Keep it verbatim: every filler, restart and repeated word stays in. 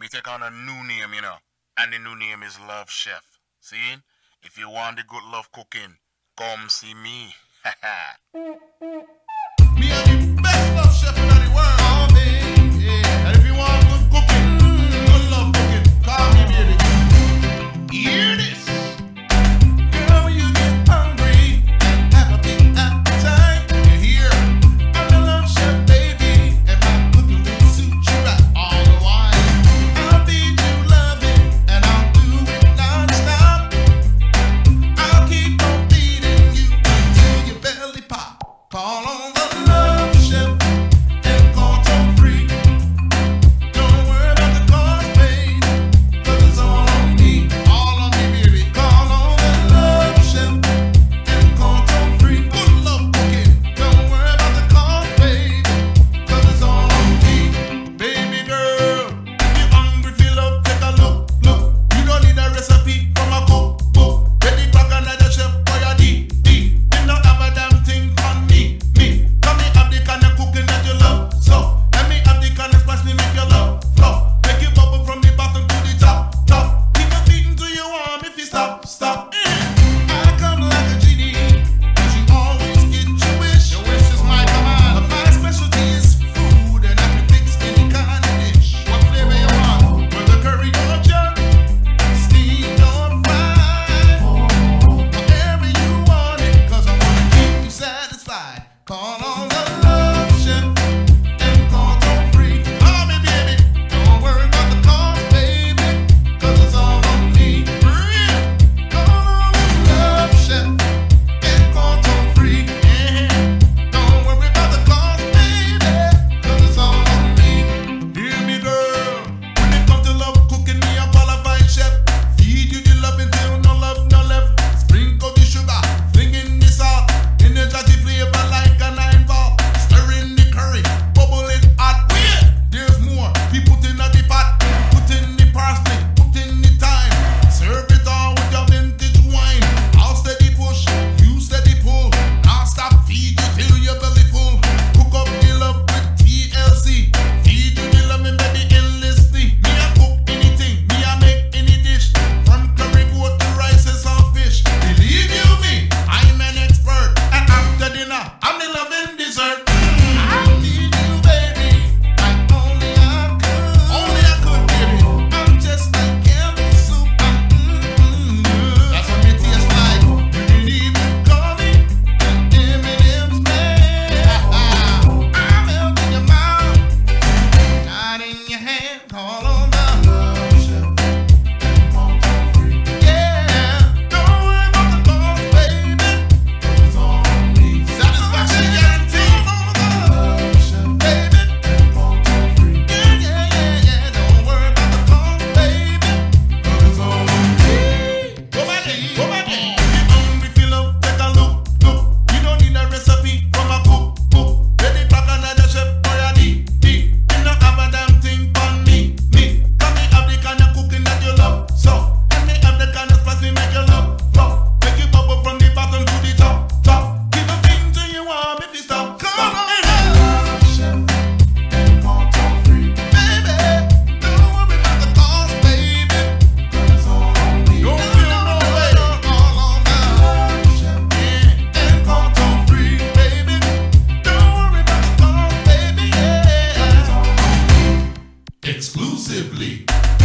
me take on a new name, you know. And the new name is Love Chef. See? If you want the good love cooking, come see me. Me are the best love chef in the world. Oh, baby. Yeah. And if you want good cooking, good love cooking, call me, baby. Hear this. Girl, when you get hungry, have a big appetite. You hear? I'm the love chef, baby. And my cooking will suit you right all the while. I'll feed you loving, and I'll do it non-stop. I'll keep on feeding you until your belly pop. Call on the Love Chef and gluten free. Don't worry about the cost, babe, 'cause it's all on me, all on me, baby. Call on the Love Chef and gluten free. Good love cooking. Don't worry about the cost, babe, 'cause it's all on me, baby girl. If you're hungry for love, take a look, look. You don't need a recipe from a cookbook. Ready crack another chef for your D D. You don't have a damn thing on me, me. Let me have the kind of cooking that you love, so let me have the kind of spice me make your love flow. Make it bubble from the bottom to the top, top. Keep on feeding to your arm if you stop, stop. I come like a genie, 'cause you always get your wish. Your wish is my command. But my specialty is food, and I can fix any kind of dish. What flavor you want? Whether curry or jug, steamed or fried. Whatever you want it, 'cause I wanna keep you satisfied. Call on the Love Chef and gluten free. Call me, baby. Don't worry about the cost, baby, 'cause it's all on me. Real. Call on the Love Chef and gluten free. Yeah. Don't worry about the cost, baby, 'cause it's all on me. Hear me, girl. When it comes to love cooking, me a qualified chef. Feed you the love until no love, no left. Sprinkle the sugar, fling in the salt. Energy flavor like a nine ball. Stir in the curry, bubble it hot. Wait, there's more. We put in the pot, put in the parsley, put in the thyme. Serve it all with your vintage wine. I'll steady push, you steady pull. I'll stop feed you till your belly full. Cook up the love with T L C. Feed you the loving baby endlessly. Me I cook anything, me I make any dish. From curry goat to rice and some fish. Believe you me, I'm an expert. And after dinner, I'm the loving dessert. I need you, baby, like only I could. Only I could, baby. I'm just like Campbell soup. Mm-mm, good. That's what me taste like. You can even call me an M and M's man. I'm melting your mouth, not in your hand. Call on the Love Chef and gluten free. Yeah, don't worry about the cost, baby, 'cause it's all on me. Satisfaction guarantee. Call on the Love Chef, baby, and gluten free. Yeah, yeah, yeah, yeah. Don't worry about the cost, baby, 'cause it's all on me. Go back there, go back there. If you're hungry for love, take a look, look. You don't need a recipe from a cookbook. Ready crack another chef for your D D. You don't have a damn thing on me, me. Let me have the kind of cooking that you love, so let me have the kind of spice me make your love flow. Make it bubble from the bottom to the top, top. Keep on feeding to your arm if you stop, stop. Love Chef and gluten free. Baby, don't worry about the cost, baby, 'cause it's all on me. Don't feel no way. All on the Love Chef and gluten free, baby. Don't worry about the cost, baby, yeah. 'Cause it's all on me. Exclusively